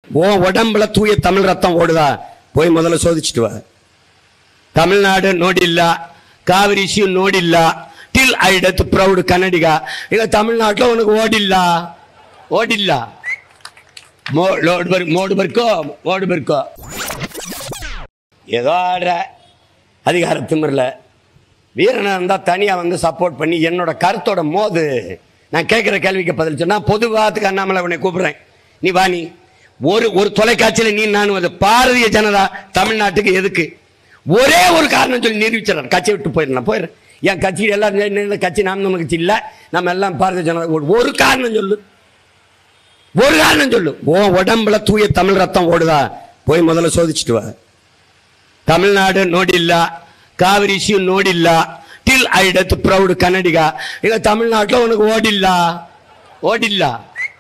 ஓ உடம்புல தூய தமிழ் ரத்தம் ஓடுதா? போய் முதல்ல சோதிச்சுட்டு வா. தமிழ்நாடு நோடில்லா, காவிரி இஷ்யூ நோடில்லா, till I death proud Kannadiga. இங்க தமிழ்நாட்டில் உனக்கு ஓடில்லா மோடு பெருக்கோ ஏதோ ஆடுற அதிகார திமிரில் வீரனை இருந்தால் தனியாக வந்து சப்போர்ட் பண்ணி என்னோட கருத்தோட மோது. நான் கேட்குற கேள்விக்கு பதில் சொன்னா பொதுவாத்துக்கு அண்ணாமலை உன்னை கூப்பிடுறேன், நீ வா. நீ ஒரு தொலைக்காட்சியில் நீ நான் வந்து பாரதிய ஜனதா தமிழ்நாட்டுக்கு எதுக்கு ஒரே ஒரு காரணம் சொல்லி நிரூபிச்சிடறேன். கட்சி விட்டு போயிடுறேன். என் கட்சி எல்லாம் கட்சி நாம் நம்ம கட்சி இல்லை, நம்ம எல்லாம் பாரதிய ஜனதா. ஒரு காரணம் சொல்லு. ஓ உடம்புல தூய தமிழ் ரத்தம் ஓடுதா? போய் முதல்ல சோதிச்சுட்டு வா. தமிழ்நாடு நோடில்லா, காவிரி இஷ்யூ நோடில்லா, till I death proud Kannadiga. இங்க தமிழ்நாட்டில் உனக்கு ஓடில்லா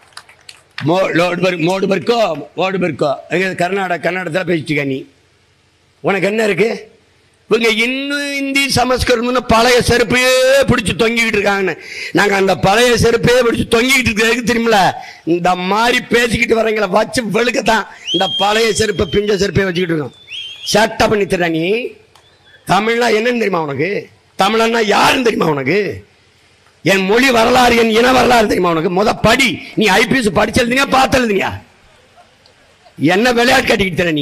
மோடு பெருக்கோ. கர்நாடகத்தில் பேசிட்டு நீ உனக்கு என்ன இருக்கு? இவங்க இன்னும் இந்தி சமஸ்கிருதம்னு பழைய செருப்பையே பிடிச்சி தொங்கிக்கிட்டு இருக்காங்கன்னு. நாங்கள் அந்த பழைய செருப்பையே பிடிச்சி தொங்கிக்கிட்டு இருக்கிறதுக்கு திரும்பல இந்த மாதிரி பேசிக்கிட்டு வரீங்களா வச்சு வெளுக்கத்தான் இந்த பழைய செருப்பை பிஞ்ச செருப்பை வச்சுக்கிட்டு இருக்கோம். சட்டை பண்ணி தர. நீ தமிழ்னா என்னன்னு தெரியுமா உனக்கு? தமிழன்னா யாருன்னு தெரியுமா உனக்கு? என் மொழி வரலாறு, என் இன வரலாறு தெரியுமா உனக்கு? படி. நீ ஐபிஎஸ் படிச்சு எழுதுனியா பார்த்து எழுதுனியா? என்ன விளையாட்டு கட்டிக்கிட்டு தர? நீ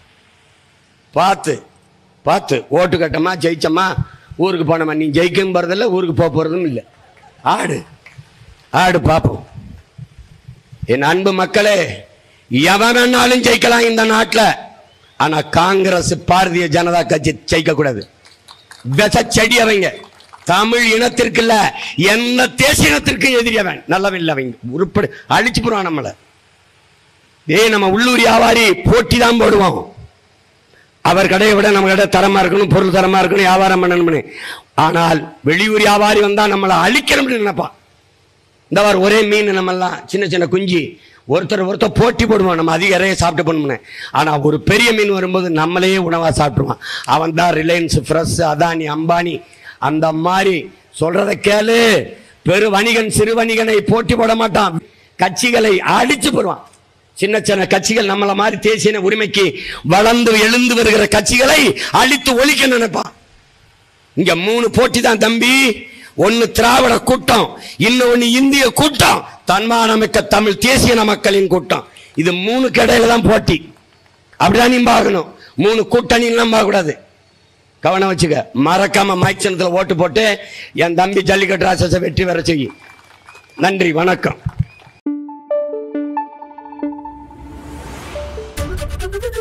பார்த்து ஓட்டு கட்டமா ஜெயிச்சம்மா ஊருக்கு போனமா. நீ ஜெயிக்கும் போறதில்ல, ஊருக்கு போறதும் இல்லை. ஆடு பார்ப்போம். என் அன்பு மக்களே, எவன் வேணாலும் ஜெயிக்கலாம் இந்த நாட்டில். ஆனா காங்கிரஸ் பாரதிய ஜனதா கட்சி ஜெயிக்க கூடாது. செடி அவங்க தமிழ் இனத்திற்கு இல்ல, என்ன தேசிய இனத்திற்கு எதிரியவன் நல்லவன் இல்லை. அவங்க உருப்படி அழிச்சு போடுவான் நம்மளை. நம்ம உள்ளூர் வியாபாரி போட்டி தான் போடுவோம். அவர் கடையை விட நம்ம கடை தரமா இருக்கணும், பொருள் தரமா இருக்கணும், வியாபாரம் பண்ணணும்னு. ஆனால் வெளியூர் வியாபாரி வந்தா நம்மளை அழிக்கணும்னு நினைப்பான். இந்த வாரம் ஒரே மீன் நம்மெல்லாம் சின்ன குஞ்சு ஒருத்தர் போட்டி போடுவான். நம்ம அதிக இறைய சாப்பிட்டு பண்ணணும். ஆனால் ஒரு பெரிய மீன் வரும்போது நம்மளையே உணவாக சாப்பிடுவான். அவன் தான் ரிலையன்ஸ், ஃப்ரெஷ், அதானி, அம்பானி. அந்த மாதிரி சொல்றத கேளு. பெரு வணிகன் சிறு வணிகனை போட்டி போட மாட்டான். கட்சிகளை அடிச்சு போடுவான். சின்ன கட்சிகள் நம்மள மாதிரி தேசிய உரிமைக்கு வளர்ந்து எழுந்து வருகிற கட்சிகளை அழித்து ஒழிக்க நினைப்பான். இங்க 3 போட்டி தான் தம்பி. ஒன்னு திராவிட கூட்டம், இன்னொன்னு இந்திய கூட்டம், தன்மானமிக்க தமிழ் தேசிய மக்களின் கூட்டம். இது 3 கடையில தான் போட்டி. அப்படிதான் நீ பார்க்கணும். 3 கூட்டணி பார்க்க கூடாது. கவனம் வச்சுக்க. மறக்காம மைக் சின்னத்தில் ஓட்டு போட்டு என் தம்பி ஜல்லிக்கட்டு ராசஸை வெற்றி பெற செய்ய. நன்றி, வணக்கம்.